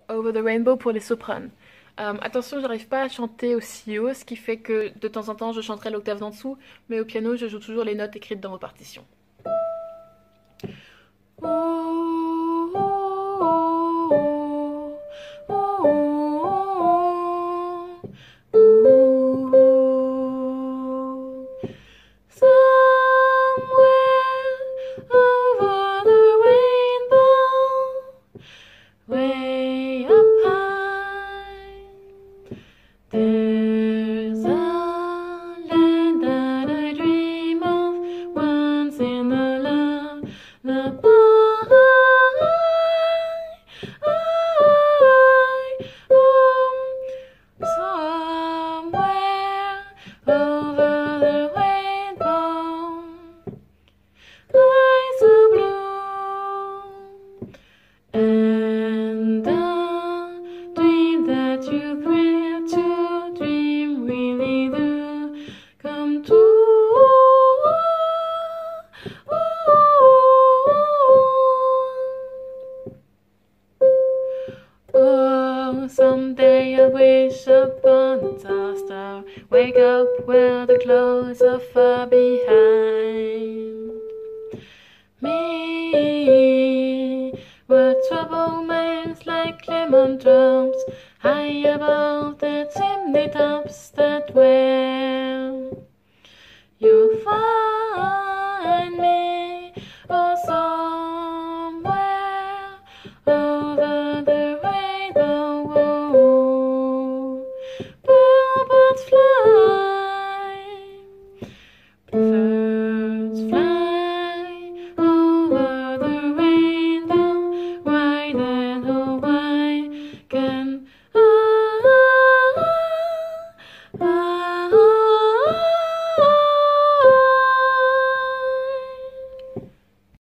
Over the Rainbow pour les sopranes. Attention, j'arrive pas à chanter aussi haut, ce qui fait que de temps en temps je chanterai l'octave d'en dessous, mais au piano je joue toujours les notes écrites dans vos partitions. There's a land that I dream of once in a lullaby. Somewhere over the rainbow, eyes are blue, and the dream that you create to dream really do come true. Oh, someday I wish upon a star, wake up where the clouds are far behind me, where trouble makes like lemon drops, high above the chimney tops, that where you find